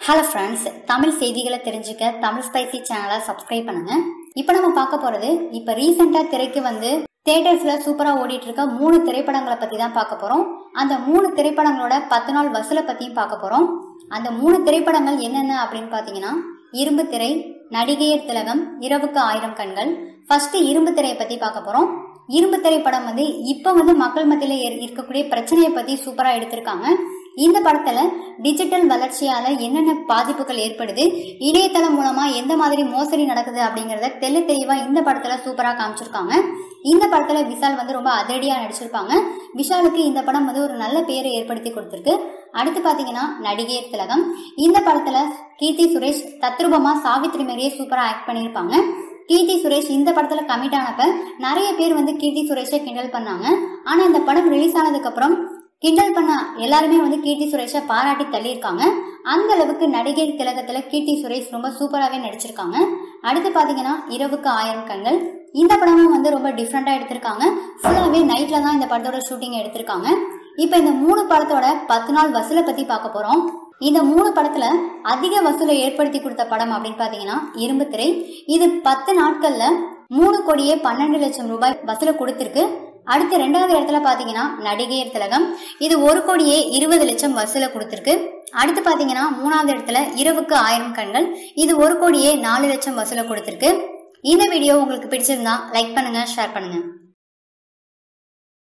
Hello friends, Tamil செய்திகளை தெரிஞ்சுக்க Tamil spicy சேனலை சப்ஸ்கிரைப் பண்ணுங்க. இப்போ நம்ம பார்க்க போறது, இப்போ ரீசெண்டாக திரைக்கு வந்து தியேட்டர்ஸ்ல சூப்பரா ஓடிட்டு இருக்க 3 திரைப்படங்களை பத்தி தான் பார்க்க போறோம். அந்த 3 திரைப்படங்களோட 10 நாள் வசூலை பத்தியும் பார்க்க போறோம். அந்த 3 திரைப்படங்கள் என்னென்ன அப்படின்னு பாத்தீங்கன்னா, இரும்பு திரை, நடிகையர் திலகம், இரவுக்கு 1000 கண்கள். ஃபர்ஸ்ட் இரும்பு திரையை பத்தி பார்க்க போறோம். இரும்பு திரைப்படம் வந்து இப்ப வந்து மக்கள் மத்தியில இருக்கக்கூடிய பிரச்சனையை பத்தி சூப்பரா எடுத்திருக்காங்க. இந்த படத்துல டிஜிட்டல் வளர்ச்சியால என்னென்ன பாதிப்புகள் ஏற்படுது, இணையதளம் மூலமா எந்த மாதிரி மோசடி நடக்குது அப்படிங்கறத தெளிவா இந்த படத்துல சூப்பரா காமிச்சிருக்காங்க. இந்த படத்துல விஷால் வந்து ரொம்ப அதிரடியா நடிச்சிருப்பாங்க. விஷாலுக்கு இந்த படம் வந்து ஒரு நல்ல பேரை ஏற்படுத்தி கொடுத்திருக்கு. அடுத்து பாத்தீங்கன்னா நடிகையர் திலகம். இந்த படத்துல கீர்த்தி சுரேஷ் தத்ரூபமா சாவித்ரி மாதிரியே சூப்பரா ஆக்ட் பண்ணிருப்பாங்க. கீர்த்தி சுரேஷ் இந்த படத்துல கமிட் ஆனப்ப நிறைய பேர் வந்து கீர்த்தி சுரேஷை கிண்டல் பண்ணாங்க. ஆனா இந்த படம் ரிலீஸ் ஆனதுக்கு அப்புறம் கிண்டல் பண்ண எல்லாருமே வந்து கீர்த்தி சுரேஷை பாராட்டி தள்ளியிருக்காங்க. அந்த அளவுக்கு நடிகை திலகத்துல கீர்த்தி சுரேஷ் ரொம்ப சூப்பராகவே நடிச்சிருக்காங்க. அடுத்து பாத்தீங்கன்னா இரவுக்கு 1000 கண்கள். இந்த படமும் வந்து ரொம்ப டிஃப்ரெண்டா எடுத்திருக்காங்க. ஃபுல்லாவே நைட்ல தான் இந்த படத்தோட ஷூட்டிங் எடுத்திருக்காங்க. இப்ப இந்த 3 படத்தோட 10 நாள் வசூலை பத்தி பார்க்க போறோம். இந்த 3 படத்துல அதிக வசூலை ஏற்படுத்தி கொடுத்த படம் அப்படின்னு பாத்தீங்கன்னா இரும்பு திரை. இது 10 நாட்கள்ல 3,12,00,000 ரூபாய் வசூலை கொடுத்திருக்கு. அடுத்து 2வது இடத்துல பாத்தீங்கன்னா நடிகையர் திலகம். இது 1,20,00,000 வசூலை கொடுத்திருக்கு. அடுத்து பாத்தீங்கன்னா 3வது இடத்துல இரவுக்கு 1000 கண்கள். இது 1,04,00,000 வசூலை கொடுத்திருக்கு. இந்த வீடியோ உங்களுக்கு பிடிச்சிருந்தா லைக் பண்ணுங்க, ஷேர் பண்ணுங்க.